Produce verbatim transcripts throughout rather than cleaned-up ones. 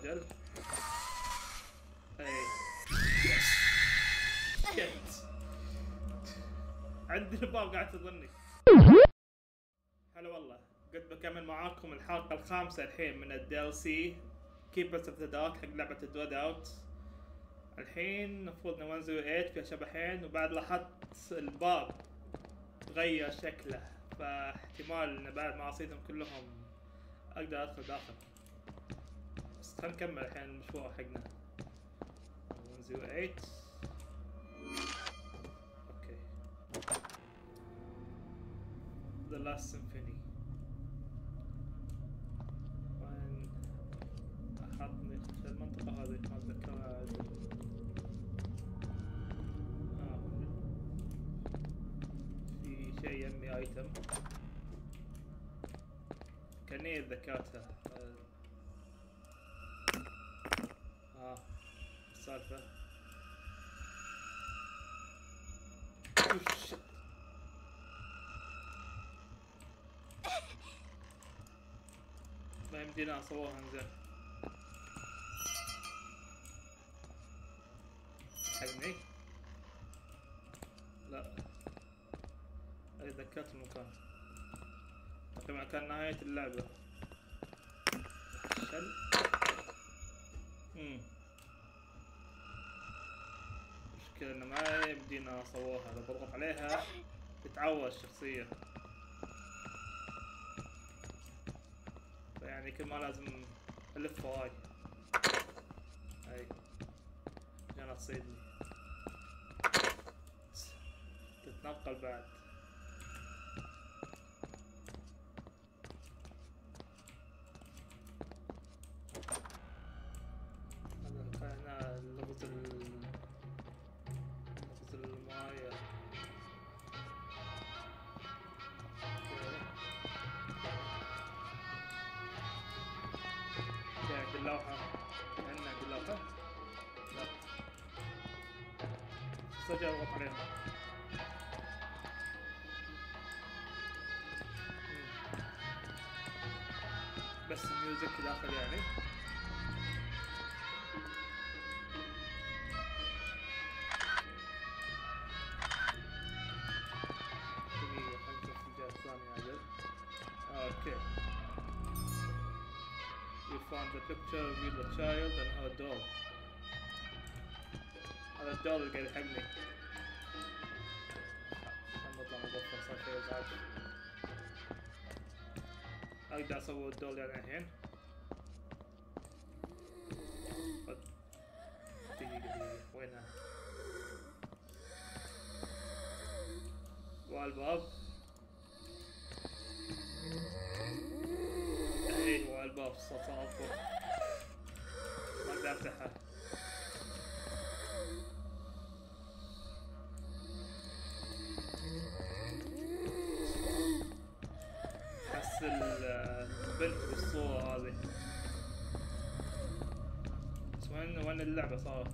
عجل. اي يس عندي الباب قاعد تظني. هلا والله، قد بكمل معاكم الحلقة الخامسة الحين من الدي ال سي Keepers of the Dark حق لعبة الدود اوت. الحين المفروض مية وثمانية فيها شبحين، وبعد لاحظت الباب تغير شكله، فاحتمال ان بعد ما اصيدهم كلهم اقدر ادخل داخل. بس خلينا نكمل الحين المشوار حقنا. مية وثمانية اوكي. The Last Symphony. وين احطني في المنطقة هذه؟ ما اتذكرها عدل. آه. في شيء يمي ايتم كاني ذكرتها. اه السالفة ما يمدينا اصورها زين. حقني؟ لا اي ذكرت المكان تقريبا كان نهاية اللعبة. شل امم المشكلة انه ما يمدينا اصورها، لو بضغط عليها تتعور الشخصية، فيعني كل ما لازم الف وراي. اي عشان تصيدني تتنقل بعد. هذا هنا لغز ال لغز المايه. اوكي عند اللوحة. عندنا عند اللوحة؟ لا صدق اضغط عليها. بس الميوزك داخل يعني. دقيقة خلينا نشوف الجهة الثانية عجل. اوكي. You found the picture of you the child and her doll. هذا الدول اللي قاعد يحبني. خلنا نطلع من الغرفة، صار شيء ازعاج. اقدر اصور الدول يعني الحين؟ دقيقة دقيقة وينها؟ والباب. ايوه الباب صوته اقوى، ما اقدر افتحها. احس البنت بالصورة هذه. بس وين وين اللعبة صارت؟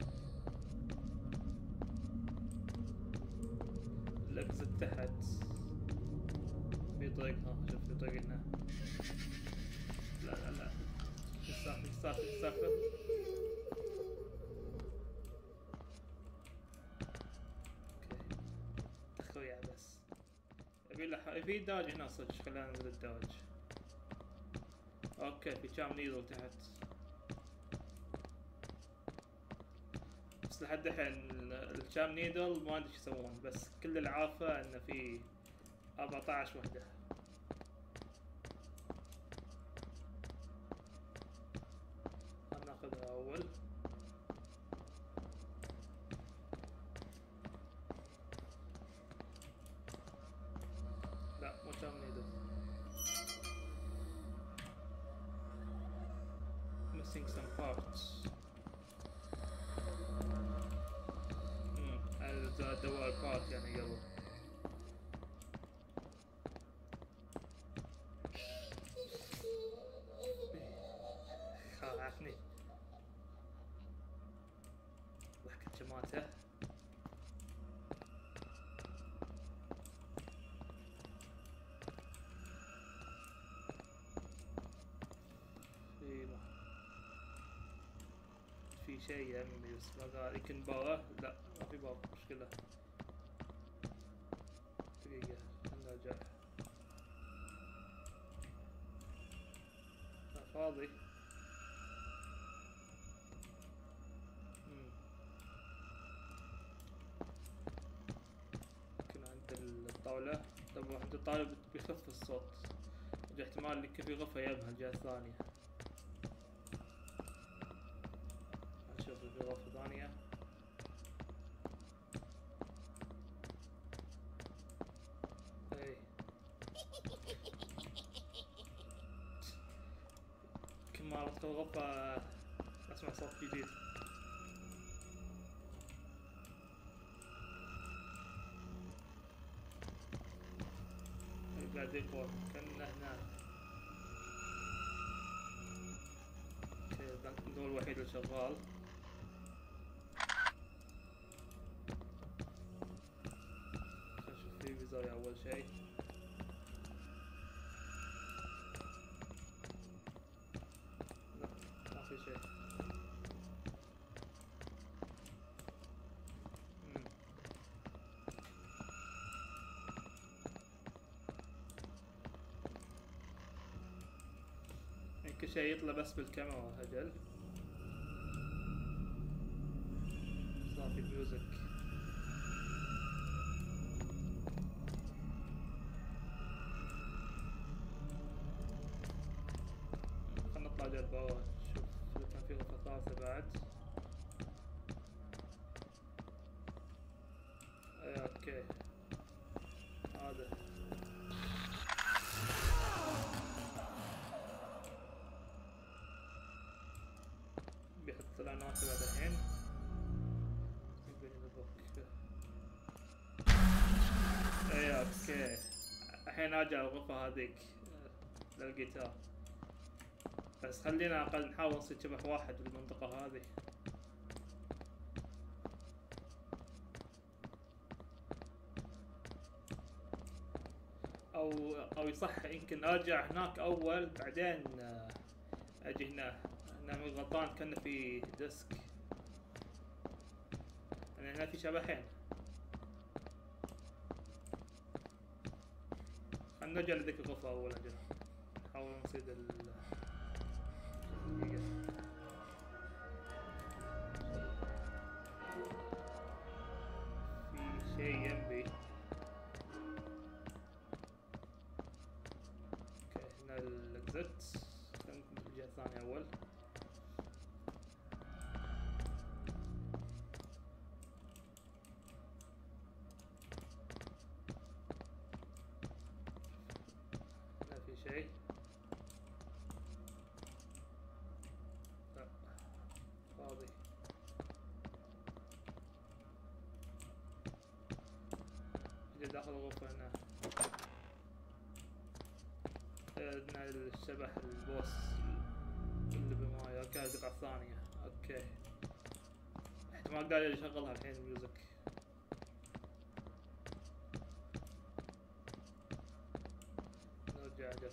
الاكزت تحت. في طريق ها، شوف في طريق هنا. لا لا لا ايش السالفة ايش السالفة ايش السالفة؟ اوكي اخويا بس ابي له في داج هنا صدق، خلينا ننزل الداج. اوكي في كام نيدل تحت، بس لحد الحين الكام نيدل ما ادري ايش يسوون، بس كل اللي عارفه انه في أربعة عشر وحدة. ناخذها اول. لا مو كام نيدل. missing some parts. امم هذا دواء البارت يعني قبل. خاعتني ضحكة جماته. ايوه في شيء يا عمي بس ما قال يمكن بابا. لا ما في باب مشكلة. دقيقة خلنا نرجع. لا فاضي. يمكن عند الطاولة. طب عند الطاولة بيخف الصوت. احتمال اللي في غرفة يمها الجهة الثانية. نشوف في غرفة ثانية. اي كل ما ادخل غرفة اسمع صوت جديد. قاعد يقول كأنه هناك. الضوء الوحيد اللي شغال. نشوف فيه بزاوية أول شيء. لا ما في شيء. كل شيء يطلع بس بالكاميرا هجل. صار في ميوزك. خلنا نطلع جنب برا نشوف إذا كان في غرفة ثالثة بعد. اي اوكي هذا بيحط اعلانات بعد الحين. اي اوكي الحين ارجع الغرفة هذيك للجيتار. بس خلينا اقل نحاول نصير شبح واحد بالمنطقة هذه. او او يصح يمكن ارجع هناك اول بعدين اجي هنا. انا مو غلطان كان في ديسك. انا هنا في شبحين. خلنا نرجع لذيك الغرفة اول اجل. نحاول نصيد ال في شيء ينبي. اوكي هنا الاكزت. خلينا نكمل الجهة الثانية اول. هنا في شيء. لا فاضي. اجي داخل الغرفة هنا. هنا الشبح البوس اللي بماي. اوكي القطعة الثانية. اوكي احتمال قاعد يشغلها الحين الميوزك. نرجع اجل.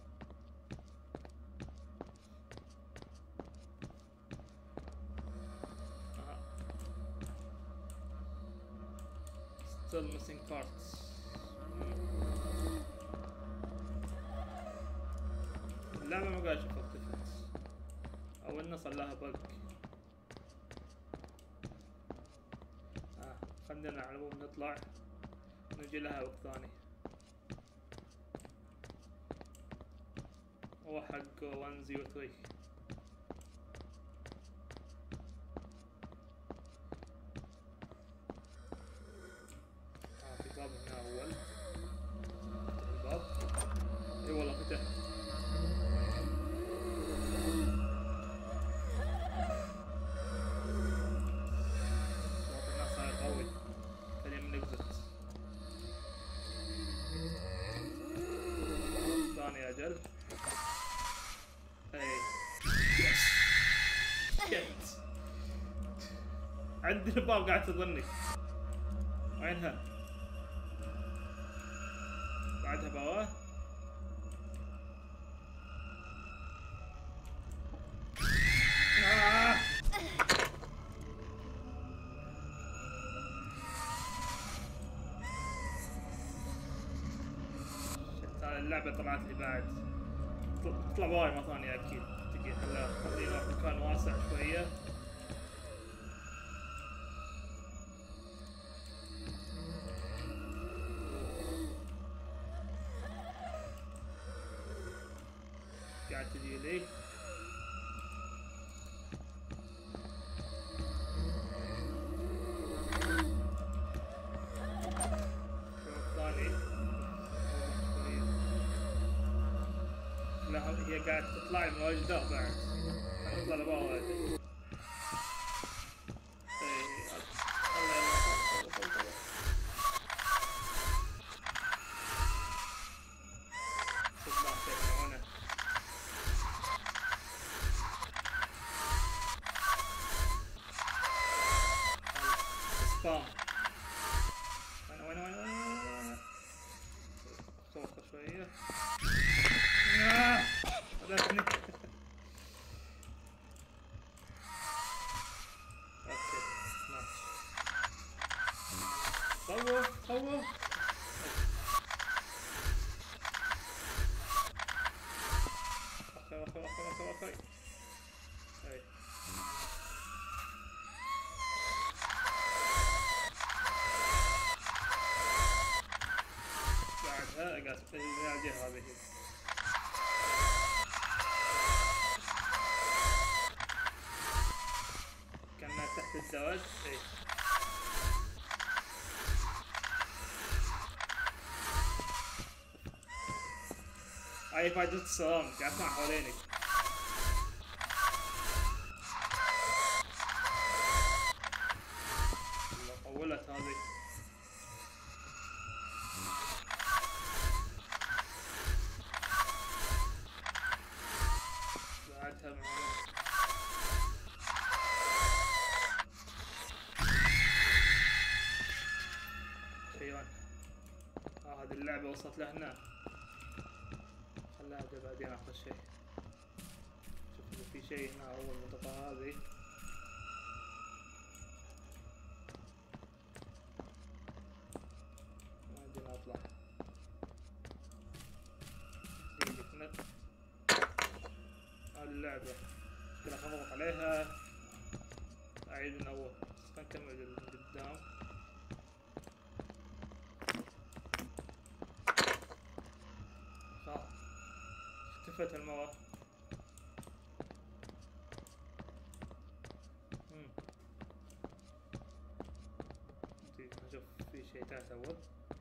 آه. Still missing parts. اللعبة ما قاعد اشوف اختفت او انه صار لها بق. آه. خلينا على العموم نطلع نجي لها وقت ثاني. هو حق واحد صفر ثلاثة. اه في باب هنا اول. الباب اي والله فتح. صوت الناس صاير قوي. خلينا من نكزت ثاني اجل. اي شت عندي الباب قاعد تظني. وينها؟ بعدها بواه. آه. لعبة طلعت لي بعد تطلع وايد مرة ثانية أكيد. تجي خلينا خلينا نروح مكان واسع شوية. قاعد تجي لي هي قاعد تطلع من الجدار بعد. نطلع لبرا. اي سبام. وين وين وين وين صوته شوية. خذتني. اوكي نايس. خوف خوف. اخي اخي اخي اخي اخي. اي بعدها قاعد الجهة هذه. كنا تحت الزواج. اي هاي فائدة السلام قاعد اسمع حوالينك. والله طولت هذه. بعدها معنا اخيرا. اه هذه اللعبة وصلت لهنا. خليها بعدين اخر شيء. شوف اذا في شيء هنا. اول منطقة هذه ما عندنا اطلع. هذه اللعبة كده اضغط عليها اعيد من اول. بس نكمل قدام. خلاص اختفت المواد. نشوف في شيء تحت اول.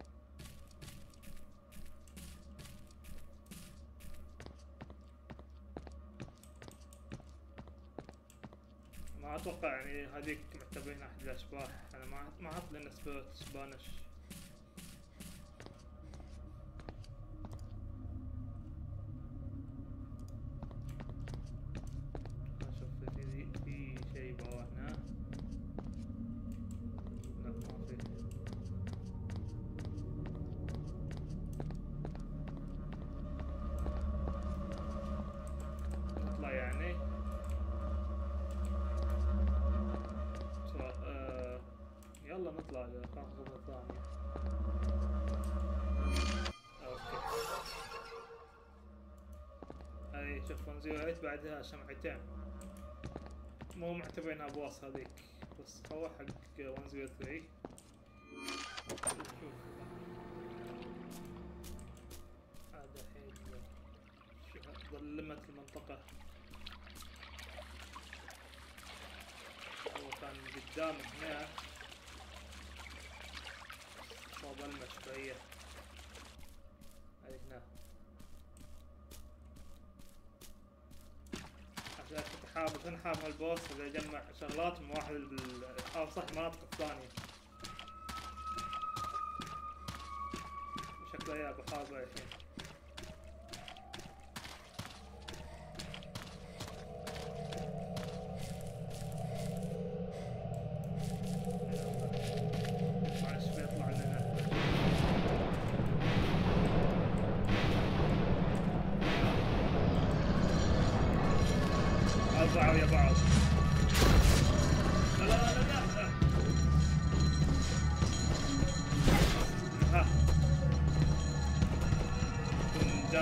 ما اتوقع يعني هذيك معتبرينها احد الاشباح. انا ما ما اعرف لان سبانش. اشوف في في شيء برا هنا. لا ما في. نطلع يعني. يلا نطلع لخطوة ثانية. اوكي. اي شوف ون زيرو ايت بعدها شمعتين. مو معتبرينها بواص هذيك. بس هو حق ون زيرو ثري. شوف هذا الحين شوف ظلمت المنطقة. هو كان قدام هنا. ظلمة شوية. هاي هنا. عشان تحاول تنحر هالبوس اللي يجمع شغلات من واحد بال أو صح المناطق الثانية. شكله يا أبو حاضر الحين. أربعة ويا بعض. لا لا لا لا لا. ها.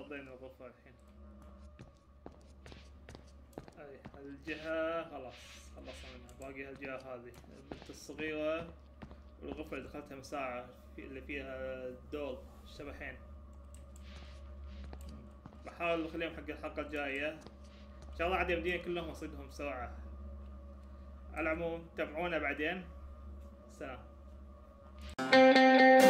فضينا الغرفة الحين. اي الجهة خلاص خلصنا منها، باقي هالجهة هذه البنت الصغيرة والغرفة اللي دخلتها من ساعة في اللي فيها الدول الشبحين. بحاول اخليهم حق الحلقة الجاية ان شاء الله عاد يمديني كلهم اصيدهم بسرعة. على العموم تابعونا بعدين، سلام.